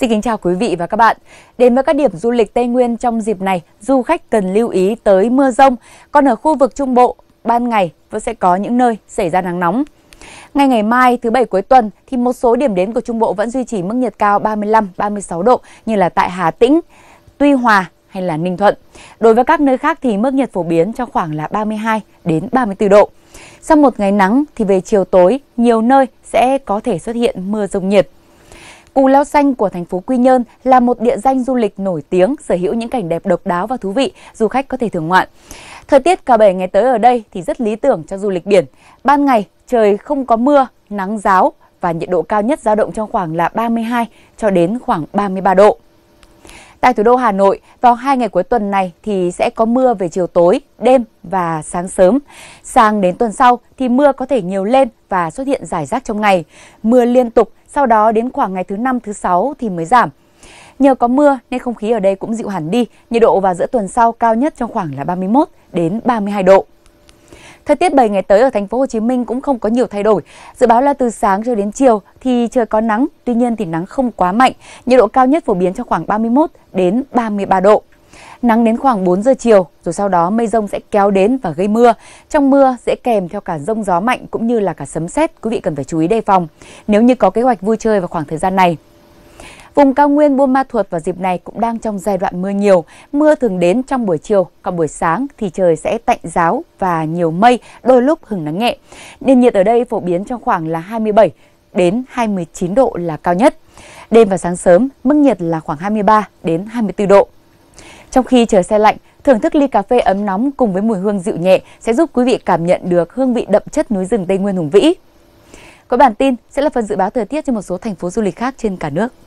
Xin kính chào quý vị và các bạn. Đến với các điểm du lịch Tây Nguyên trong dịp này, du khách cần lưu ý tới mưa rông. Còn ở khu vực Trung Bộ, ban ngày vẫn sẽ có những nơi xảy ra nắng nóng. Ngày mai thứ Bảy cuối tuần thì một số điểm đến của Trung Bộ vẫn duy trì mức nhiệt cao 35-36 độ như là tại Hà Tĩnh, Tuy Hòa hay là Ninh Thuận. Đối với các nơi khác thì mức nhiệt phổ biến trong khoảng là 32 đến 34 độ. Sau một ngày nắng thì về chiều tối, nhiều nơi sẽ có thể xuất hiện mưa rông nhiệt. Cù Lao Xanh của thành phố Quy Nhơn là một địa danh du lịch nổi tiếng, sở hữu những cảnh đẹp độc đáo và thú vị, du khách có thể thưởng ngoạn. Thời tiết cả 7 ngày tới ở đây thì rất lý tưởng cho du lịch biển. Ban ngày trời không có mưa, nắng ráo và nhiệt độ cao nhất dao động trong khoảng là 32 cho đến khoảng 33 độ. Tại thủ đô Hà Nội, vào 2 ngày cuối tuần này thì sẽ có mưa về chiều tối, đêm và sáng sớm. Sang đến tuần sau thì mưa có thể nhiều lên và xuất hiện rải rác trong ngày. Mưa liên tục, sau đó đến khoảng ngày thứ 5, thứ 6 thì mới giảm. Nhờ có mưa nên không khí ở đây cũng dịu hẳn đi, nhiệt độ vào giữa tuần sau cao nhất trong khoảng là 31 đến 32 độ. Thời tiết 7 ngày tới ở thành phố Hồ Chí Minh cũng không có nhiều thay đổi. Dự báo là từ sáng cho đến chiều thì trời có nắng, tuy nhiên thì nắng không quá mạnh, nhiệt độ cao nhất phổ biến trong khoảng 31 đến 33 độ. Nắng đến khoảng 4 giờ chiều, rồi sau đó mây rông sẽ kéo đến và gây mưa. Trong mưa sẽ kèm theo cả rông gió mạnh cũng như là cả sấm sét, quý vị cần phải chú ý đề phòng nếu như có kế hoạch vui chơi vào khoảng thời gian này. Vùng cao nguyên Buôn Ma Thuột vào dịp này cũng đang trong giai đoạn mưa nhiều. Mưa thường đến trong buổi chiều, còn buổi sáng thì trời sẽ tạnh ráo và nhiều mây, đôi lúc hửng nắng nhẹ. Nền nhiệt ở đây phổ biến trong khoảng là 27 đến 29 độ là cao nhất. Đêm và sáng sớm, mức nhiệt là khoảng 23 đến 24 độ. Trong khi trời se lạnh, thưởng thức ly cà phê ấm nóng cùng với mùi hương dịu nhẹ sẽ giúp quý vị cảm nhận được hương vị đậm chất núi rừng Tây Nguyên hùng vĩ. Cuối bản tin sẽ là phần dự báo thời tiết cho một số thành phố du lịch khác trên cả nước.